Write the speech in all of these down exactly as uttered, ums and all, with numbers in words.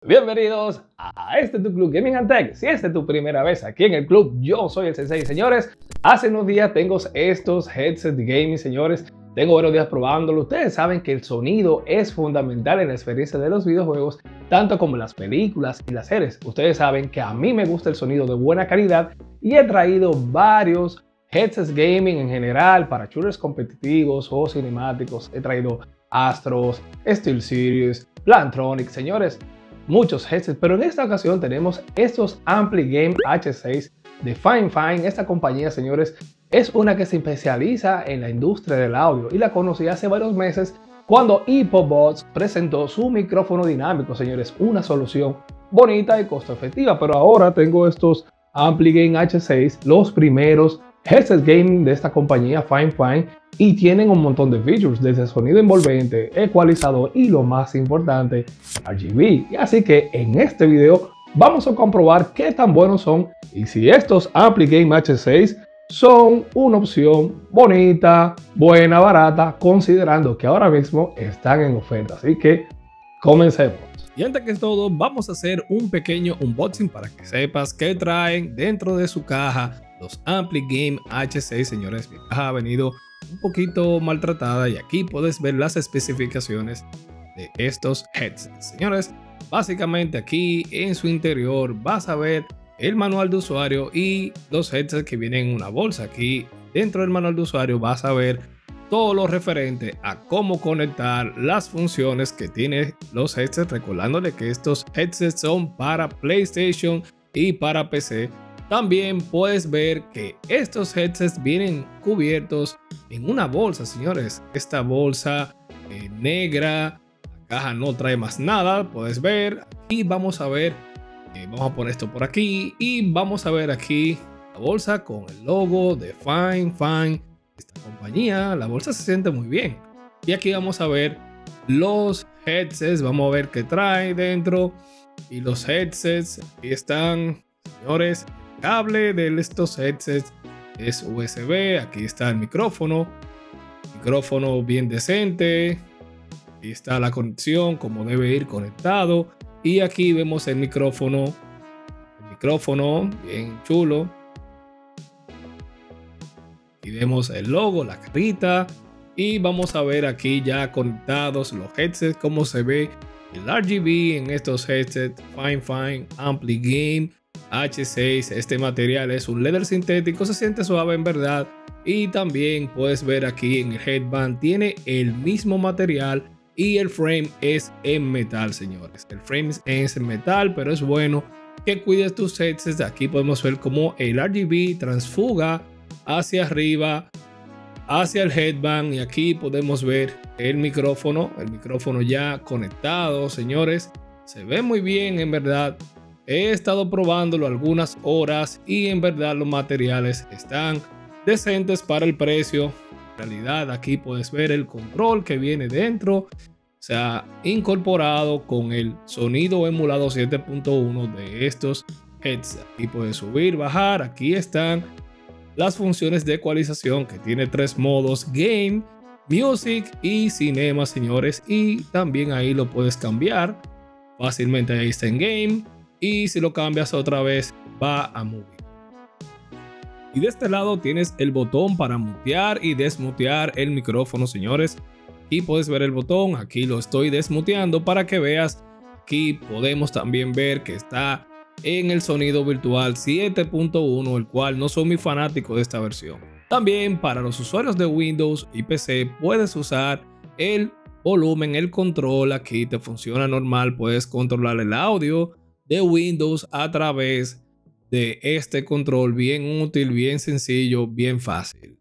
Bienvenidos a este tu club Gaming and Tech. Si esta es tu primera vez aquí en el club, yo soy el Sensei. Señores, hace unos días tengo estos headsets de gaming, señores. Tengo varios días probándolo. Ustedes saben que el sonido es fundamental en la experiencia de los videojuegos, tanto como las películas y las series. Ustedes saben que a mí me gusta el sonido de buena calidad y he traído varios headsets gaming en general para shooters competitivos o cinemáticos. He traído Astros, SteelSeries, Plantronic, señores. Muchos headsets, pero en esta ocasión tenemos estos AmpliGame H seis de Fine Fine. Esta compañía, señores, es una que se especializa en la industria del audio y la conocí hace varios meses cuando Epobots presentó su micrófono dinámico, señores, una solución bonita y costo efectiva. Pero ahora tengo estos AmpliGame H seis, los primeros headsets gaming de esta compañía Fine Fine, y tienen un montón de features, desde sonido envolvente, ecualizador y lo más importante, R G B. Y así que en este video vamos a comprobar qué tan buenos son y si estos AmpliGame H seis son una opción bonita, buena, barata, considerando que ahora mismo están en oferta. Así que comencemos. Y antes que todo, vamos a hacer un pequeño unboxing para que sepas qué traen dentro de su caja los AmpliGame H seis, señores. Mi caja ha venido un poquito maltratada y aquí puedes ver las especificaciones de estos headsets, señores. Básicamente aquí en su interior vas a ver el manual de usuario y los headsets que vienen en una bolsa. Aquí dentro del manual de usuario vas a ver todo lo referente a cómo conectar las funciones que tiene los headsets, recordándole que estos headsets son para PlayStation y para P C. También puedes ver que estos headsets vienen cubiertos en una bolsa, señores. Esta bolsa eh, negra, la caja no trae más nada, puedes ver. Y vamos a ver, eh, vamos a poner esto por aquí y vamos a ver aquí la bolsa con el logo de Fine Fine, esta compañía. La bolsa se siente muy bien. Y aquí vamos a ver los headsets, vamos a ver qué trae dentro. Y los headsets, aquí están, señores. Cable de estos headsets es U S B. Aquí está el micrófono, micrófono bien decente. Aquí está la conexión, como debe ir conectado. Y aquí vemos el micrófono, el micrófono bien chulo. Y vemos el logo, la carita. Y vamos a ver aquí ya conectados los headsets, cómo se ve el R G B en estos headsets Fine Fine AmpliGame H seis. Este material es un leather sintético, se siente suave en verdad. Y también puedes ver aquí en el headband tiene el mismo material y el frame es en metal, señores. El frame es en metal, pero es bueno que cuides tus headsets. Aquí podemos ver cómo el R G B transfuga hacia arriba, hacia el headband, y aquí podemos ver el micrófono, el micrófono ya conectado, señores. Se ve muy bien en verdad. He estado probándolo algunas horas y en verdad los materiales están decentes para el precio. En realidad aquí puedes ver el control que viene dentro. Se ha incorporado con el sonido emulado siete punto uno de estos headsets. Aquí puedes subir, bajar. Aquí están las funciones de ecualización, que tiene tres modos: Game, Music y Cinema, señores. Y también ahí lo puedes cambiar fácilmente. Ahí está en Game. Y si lo cambias otra vez, va a Movie. Y de este lado tienes el botón para mutear y desmutear el micrófono, señores. Aquí puedes ver el botón. Aquí lo estoy desmuteando para que veas. Aquí podemos también ver que está en el sonido virtual siete punto uno, el cual no soy muy fanático de esta versión. También para los usuarios de Windows y P C puedes usar el volumen, el control. Aquí te funciona normal. Puedes controlar el audio de Windows a través de este control, bien útil, bien sencillo, bien fácil.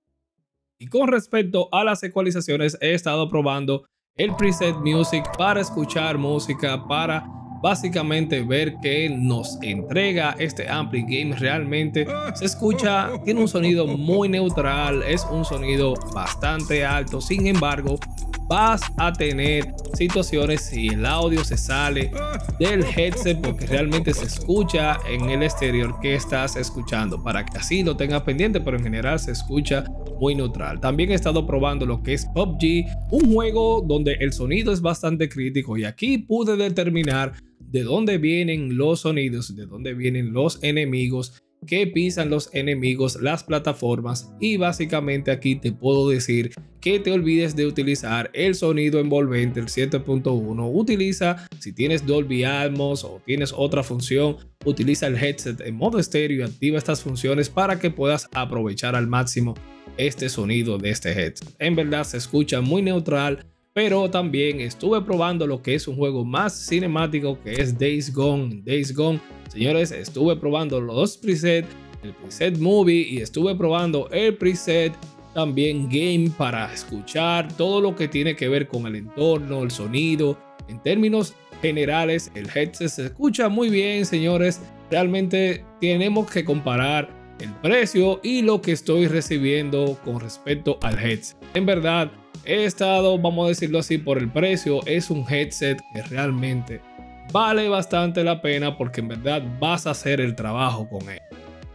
Y con respecto a las ecualizaciones, he estado probando el preset Music para escuchar música, para básicamente ver qué nos entrega este AmpliGame. Realmente se escucha, tiene un sonido muy neutral, es un sonido bastante alto. Sin embargo, vas a tener situaciones si el audio se sale del headset, porque realmente se escucha en el exterior que estás escuchando, para que así lo tengas pendiente, pero en general se escucha muy neutral. También he estado probando lo que es P U B G, un juego donde el sonido es bastante crítico, y aquí pude determinar de dónde vienen los sonidos, de dónde vienen los enemigos, qué pisan los enemigos, las plataformas, y básicamente aquí te puedo decir que te olvides de utilizar el sonido envolvente, el siete punto uno. Utiliza, si tienes Dolby Atmos o tienes otra función, utiliza el headset en modo estéreo y activa estas funciones para que puedas aprovechar al máximo este sonido de este headset. En verdad se escucha muy neutral, pero también estuve probando lo que es un juego más cinemático, que es Days Gone. Days Gone, señores, estuve probando los dos presets, el preset Movie, y estuve probando el preset también Game, para escuchar todo lo que tiene que ver con el entorno, el sonido. En términos generales, el headset se escucha muy bien, señores. Realmente tenemos que comparar el precio y lo que estoy recibiendo con respecto al headset. En verdad, he estado, vamos a decirlo así, por el precio. Es un headset que realmente vale bastante la pena, porque en verdad vas a hacer el trabajo con él.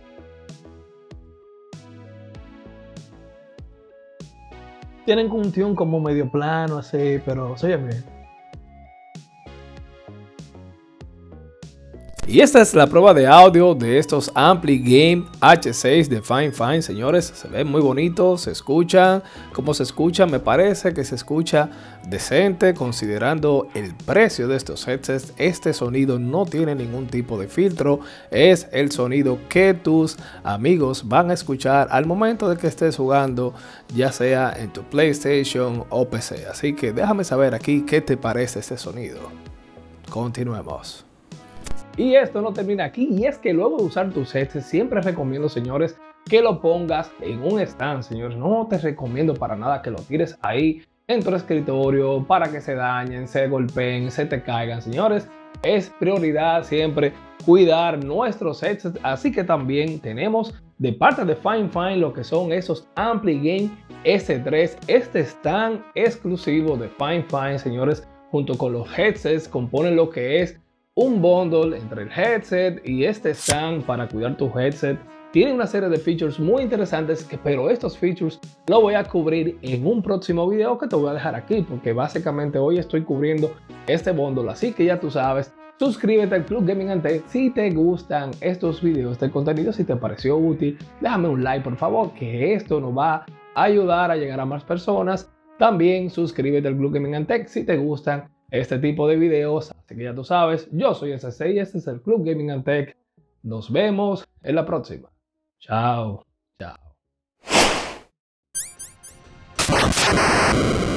Tienen un tune como medio plano así, pero se oye bien. Y esta es la prueba de audio de estos Ampli Game H seis de Fine Fine, señores. Se ven muy bonitos, se escuchan. Como se escucha, me parece que se escucha decente considerando el precio de estos headsets. Este sonido no tiene ningún tipo de filtro. Es el sonido que tus amigos van a escuchar al momento de que estés jugando, ya sea en tu PlayStation o P C. Así que déjame saber aquí qué te parece este sonido. Continuemos. Y esto no termina aquí, y es que luego de usar tus headsets siempre recomiendo, señores, que lo pongas en un stand, señores. No te recomiendo para nada que lo tires ahí en tu escritorio para que se dañen, se golpeen, se te caigan, señores. Es prioridad siempre cuidar nuestros headsets, así que también tenemos de parte de Fine Fine lo que son esos Ampli Game S tres. Este stand exclusivo de Fine Fine, señores, junto con los headsets componen lo que es un bundle entre el headset y este stand para cuidar tu headset. Tiene una serie de features muy interesantes, que, pero estos features lo voy a cubrir en un próximo video que te voy a dejar aquí, porque básicamente hoy estoy cubriendo este bundle. Así que ya tú sabes, suscríbete al Club Gaming and Tech si te gustan estos videos de contenido. Si te pareció útil, déjame un like, por favor, que esto nos va a ayudar a llegar a más personas. También suscríbete al Club Gaming and Tech si te gustan este tipo de videos. Así que ya tú sabes, yo soy S C y este es el Club Gaming and Tech. Nos vemos en la próxima. Chao, chao.